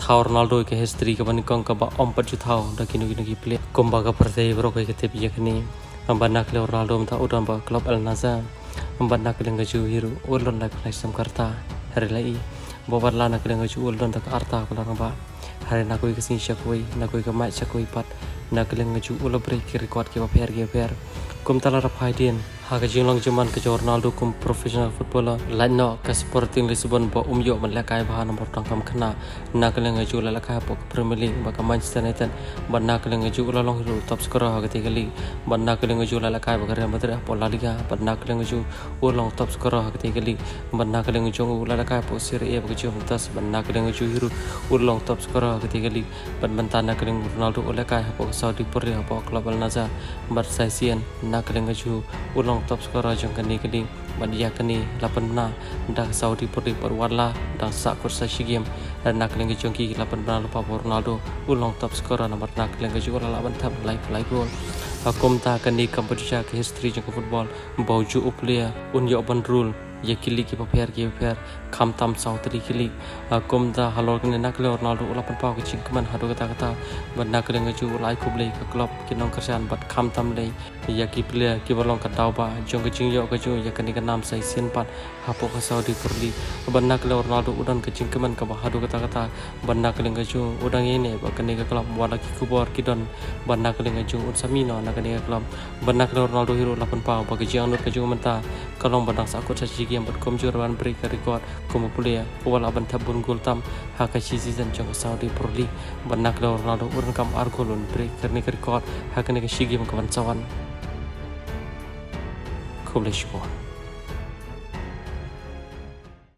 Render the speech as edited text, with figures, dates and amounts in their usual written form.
khau Ronaldo ke history ke bani kong ka ba om pat ju thau da kinu kinu ki play komba ka partai bro ke te bi yakni ambana ke Ronaldo mta udan ba club Al Nassr ambana ke ngaju hiru ulon la ke sam karta hari lai babar la na ke ngaju ulon tak arta ko la ba hari na koi ke sin shakoi na koi ke match shakoi pat na ke ngaju ulo break ke record ke ba per kum tala ra phaidin ha ka jinglong jaman ke Ronaldo kum professional footballer laino ka Sporting Lisbon ba umyo man la kai ba nomor tangkam khana na ka lenga ju la kai po Premier League ba ka Manchester United ba na ka lenga ju la long hiru top scorer ha ka te gali ba na ka lenga ju la kai ba ka Real Madrid po La Liga ba na ka lenga ju long top scorer ha ka te gali ba na ka lenga ju la kai po Serie A ba ka ju tas ba na ka lenga ju hiru long top scorer ha ka te gali ba manta na ka lenga Ronaldo la kai po Saudi Pro po club Al Nassr ba Saisian na ka lenga ju long top scorer jong kani kali badia kani 8 na dah Saudi Pro perwala dah sakut sashi game dan nak lagi jongki 8 na lupa Ronaldo ulong top scorer nomor nak lagi juga lawan tab live goal hukum ta kani Kamboja ke history jong football bauju uplia unyo ban rule ye kili ki paper kham tam sau tri kili kum da halor kene nak le Ronaldo ula pan pau ke ching kaman hadu kata ban nak le ngaju lai kuble ke club kinong kerjaan bat kham tam le ya ki player ki bolong ka tau ba jong ke ching yo ke ju ya kani ka nam sai sin pat hapo ka Saudi Purli ban nak le Ronaldo udan ke ching kaman ka ba hadu kata ban nak le ngaju udang ini ba kani ka club wala ki kubor ki don ban nak le ngaju samino nak kani ka club ban nak le Ronaldo hero la pan pau ba ke jang nur ke ju menta kalong badang sakut saji game bat komjuran break record como player wala ban tabun gol tam haka season jong Saudi Pro League banak Ronaldo urang kam argolun break karni record haka ne shigi game kawan sawan kuble shukor